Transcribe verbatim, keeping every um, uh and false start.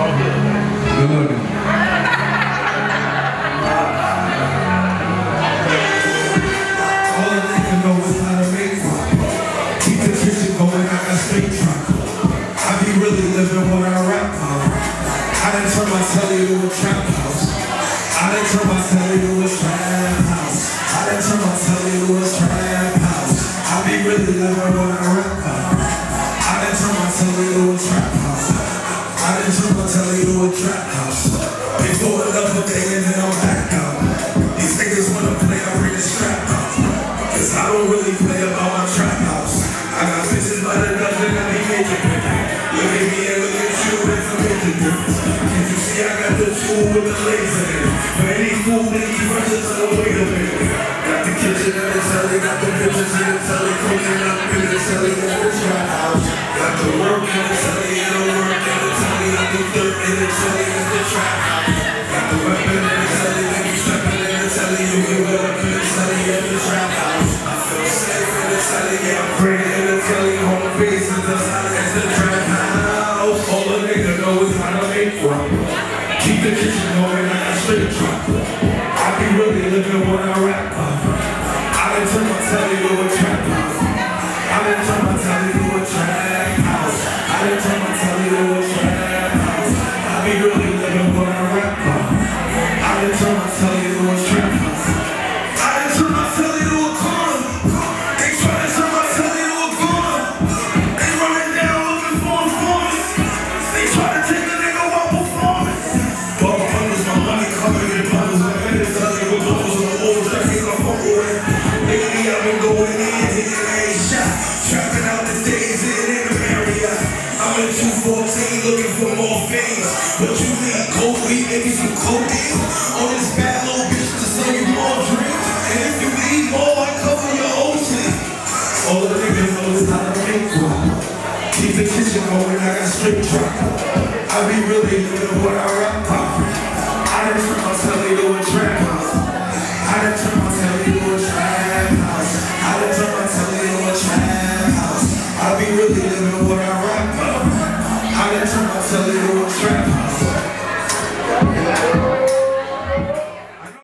Good looking. All a nigga know is how to make fun. Keep the kitchen going, I got straight truck. I be really living what I rap on. I done turn my telly to a trap house. I done turn my telly to a trap house. I done turn my telly to a trap house. I be really living what I rap on. I done turn my telly to a trap house. I done turn my telly to a trap house. They throw it up a day and then I'm back out. These niggas wanna play, I bring the strap out. Cause I don't really play about my trap house. I got bitches by the dozen and they make it big. Look at me and look at you, it's a major difference. Can't you see I got the tool with the laser in it? For any fool that eat rushes to the wait a minute. Got the kitchen and the telly, got the bitches in the telly, cooking up in the telly and the trap house. Got the work in the telly and the work in the telly, got the dirt in the telly and the trap house. Got the weapon in the telly, then you stepping in the telly, you get wet up in the telly and the trap house. I feel safe in the telly, yeah, I'm praying in the telly, home base is the solid as the trap house. All a nigga know is how to make from. Keep the kitchen going like a straight truck. I be really living what I rap on. I done turn my telly to a trap house. I done turn my telly to a trap house. I done turn my telly to a trap house. I be really living what I rap on. I done turn my telly to a trap house. I done turn my telly to a corner. They try to turn my telly to a corner. They running down looking for informants. They try to take a nigga while performing. Ball bundles, my money coming in bundles. My head is telling with bundles of the old records I'm fucking with. Lately I've been going in, hitting every shot. Trapping out the days in the area. I'm in two fourteen looking for more things. What you need? Cold weed, maybe some codeine. On this bad little bitch to sell you more drinks. And if you need more, I cover your own sleep. All the niggas know is how to make one. Keep the kitchen going, I got straight truck. I be really living what I rap on.